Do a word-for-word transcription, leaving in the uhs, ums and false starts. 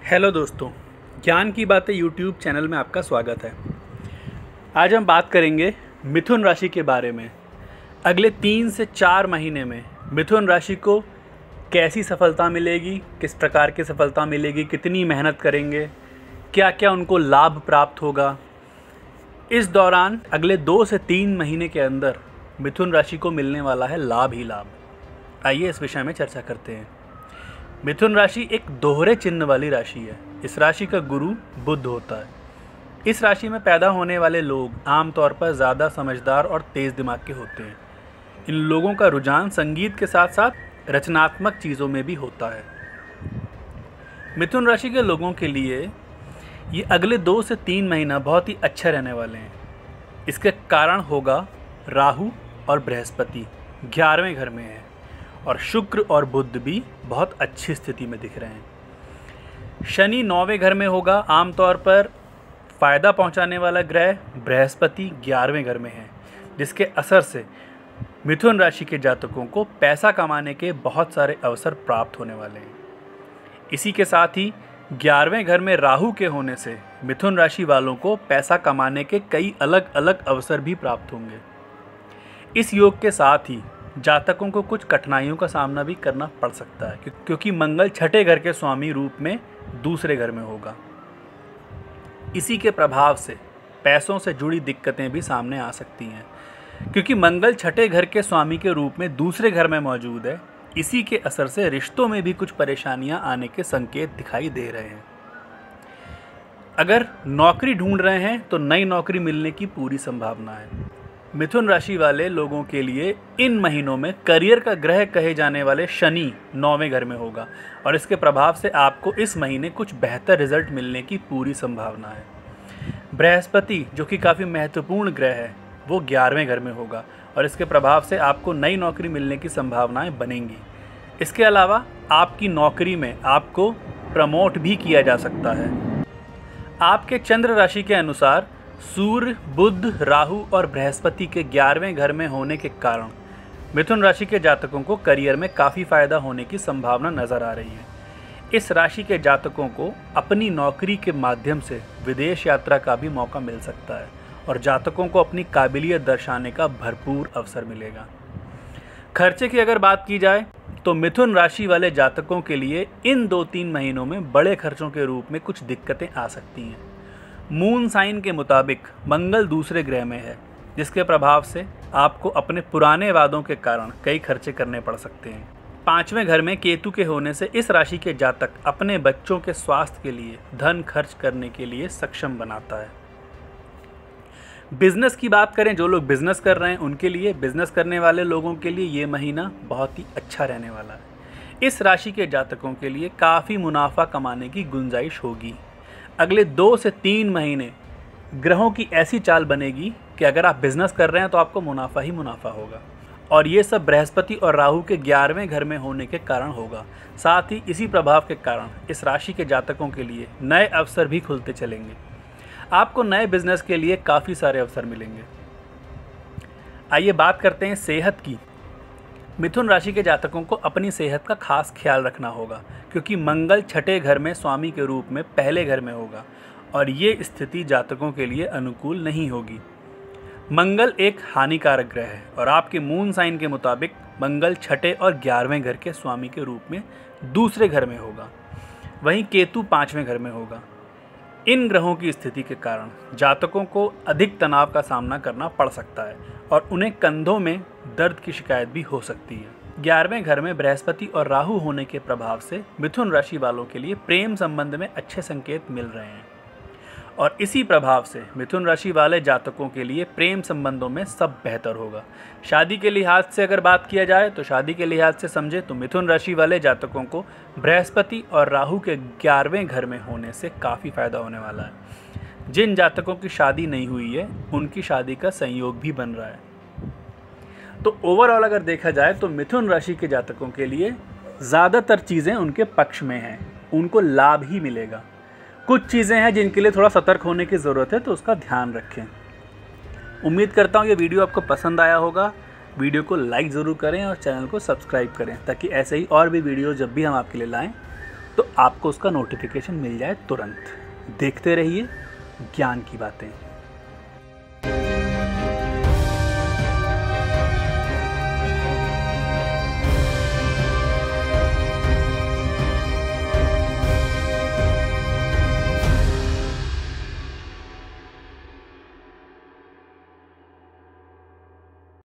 Hello दोस्तों, ज्ञान की बातें यूट्यूब चैनल में आपका स्वागत है। आज हम बात करेंगे मिथुन राशि के बारे में। अगले तीन से चार महीने में मिथुन राशि को कैसी सफलता मिलेगी, किस प्रकार की सफलता मिलेगी, कितनी मेहनत करेंगे, क्या क्या उनको लाभ प्राप्त होगा। इस दौरान अगले दो से तीन महीने के अंदर मिथुन राशि को मिलने वाला है लाभ ही लाभ। आइए इस विषय में चर्चा करते हैं। मिथुन राशि एक दोहरे चिन्ह वाली राशि है। इस राशि का गुरु बुध होता है। इस राशि में पैदा होने वाले लोग आमतौर पर ज़्यादा समझदार और तेज़ दिमाग के होते हैं। इन लोगों का रुझान संगीत के साथ साथ रचनात्मक चीज़ों में भी होता है। मिथुन राशि के लोगों के लिए ये अगले दो से तीन महीना बहुत ही अच्छे रहने वाले हैं। इसके कारण होगा राहु और बृहस्पति ग्यारहवें घर में है और शुक्र और बुध भी बहुत अच्छी स्थिति में दिख रहे हैं। शनि नौवें घर में होगा। आमतौर पर फ़ायदा पहुंचाने वाला ग्रह बृहस्पति ग्यारहवें घर में है, जिसके असर से मिथुन राशि के जातकों को पैसा कमाने के बहुत सारे अवसर प्राप्त होने वाले हैं। इसी के साथ ही ग्यारहवें घर में राहु के होने से मिथुन राशि वालों को पैसा कमाने के कई अलग अलग अवसर भी प्राप्त होंगे। इस योग के साथ ही जातकों को कुछ कठिनाइयों का सामना भी करना पड़ सकता है, क्योंकि मंगल छठे घर के स्वामी रूप में दूसरे घर में होगा। इसी के प्रभाव से पैसों से जुड़ी दिक्कतें भी सामने आ सकती हैं, क्योंकि मंगल छठे घर के स्वामी के रूप में दूसरे घर में मौजूद है। इसी के असर से रिश्तों में भी कुछ परेशानियां आने के संकेत दिखाई दे रहे हैं। अगर नौकरी ढूंढ रहे हैं तो नई नौकरी मिलने की पूरी संभावना है। मिथुन राशि वाले लोगों के लिए इन महीनों में करियर का ग्रह कहे जाने वाले शनि नौवें घर में होगा और इसके प्रभाव से आपको इस महीने कुछ बेहतर रिजल्ट मिलने की पूरी संभावना है। बृहस्पति जो कि काफ़ी महत्वपूर्ण ग्रह है, वो ग्यारहवें घर में होगा और इसके प्रभाव से आपको नई नौकरी मिलने की संभावनाएं बनेंगी। इसके अलावा आपकी नौकरी में आपको प्रमोट भी किया जा सकता है। आपके चंद्र राशि के अनुसार सूर्य, बुध, राहु और बृहस्पति के ग्यारहवें घर में होने के कारण मिथुन राशि के जातकों को करियर में काफ़ी फायदा होने की संभावना नजर आ रही है। इस राशि के जातकों को अपनी नौकरी के माध्यम से विदेश यात्रा का भी मौका मिल सकता है और जातकों को अपनी काबिलियत दर्शाने का भरपूर अवसर मिलेगा। खर्चे की अगर बात की जाए तो मिथुन राशि वाले जातकों के लिए इन दो तीन महीनों में बड़े खर्चों के रूप में कुछ दिक्कतें आ सकती हैं। मून साइन के मुताबिक मंगल दूसरे ग्रह में है, जिसके प्रभाव से आपको अपने पुराने वादों के कारण कई खर्चे करने पड़ सकते हैं। पांचवें घर में केतु के होने से इस राशि के जातक अपने बच्चों के स्वास्थ्य के लिए धन खर्च करने के लिए सक्षम बनाता है। बिजनेस की बात करें, जो लोग बिजनेस कर रहे हैं उनके लिए, बिजनेस करने वाले लोगों के लिए ये महीना बहुत ही अच्छा रहने वाला है। इस राशि के जातकों के लिए काफ़ी मुनाफा कमाने की गुंजाइश होगी। अगले दो से तीन महीने ग्रहों की ऐसी चाल बनेगी कि अगर आप बिजनेस कर रहे हैं तो आपको मुनाफा ही मुनाफा होगा और ये सब बृहस्पति और राहु के ग्यारहवें घर में होने के कारण होगा। साथ ही इसी प्रभाव के कारण इस राशि के जातकों के लिए नए अवसर भी खुलते चलेंगे। आपको नए बिजनेस के लिए काफ़ी सारे अवसर मिलेंगे। आइए बात करते हैं सेहत की। मिथुन राशि के जातकों को अपनी सेहत का खास ख्याल रखना होगा, क्योंकि मंगल छठे घर में स्वामी के रूप में पहले घर में होगा और ये स्थिति जातकों के लिए अनुकूल नहीं होगी। मंगल एक हानिकारक ग्रह है और आपके मून साइन के मुताबिक मंगल छठे और ग्यारहवें घर के स्वामी के रूप में दूसरे घर में होगा। वहीं केतु पाँचवें घर में होगा। इन ग्रहों की स्थिति के कारण जातकों को अधिक तनाव का सामना करना पड़ सकता है और उन्हें कंधों में दर्द की शिकायत भी हो सकती है। ग्यारहवें घर में बृहस्पति और राहु होने के प्रभाव से मिथुन राशि वालों के लिए प्रेम संबंध में अच्छे संकेत मिल रहे हैं और इसी प्रभाव से मिथुन राशि वाले जातकों के लिए प्रेम संबंधों में सब बेहतर होगा। शादी के लिहाज से अगर बात किया जाए तो शादी के लिहाज से समझे तो मिथुन राशि वाले जातकों को बृहस्पति और राहु के ग्यारहवें घर में होने से काफ़ी फायदा होने वाला है। जिन जातकों की शादी नहीं हुई है उनकी शादी का संयोग भी बन रहा है। तो ओवरऑल अगर देखा जाए तो मिथुन राशि के जातकों के लिए ज़्यादातर चीज़ें उनके पक्ष में हैं, उनको लाभ ही मिलेगा। कुछ चीज़ें हैं जिनके लिए थोड़ा सतर्क होने की ज़रूरत है, तो उसका ध्यान रखें। उम्मीद करता हूँ ये वीडियो आपको पसंद आया होगा। वीडियो को लाइक ज़रूर करें और चैनल को सब्सक्राइब करें, ताकि ऐसे ही और भी वीडियो जब भी हम आपके लिए लाएं तो आपको उसका नोटिफिकेशन मिल जाए तुरंत। देखते रहिए ज्ञान की बातें।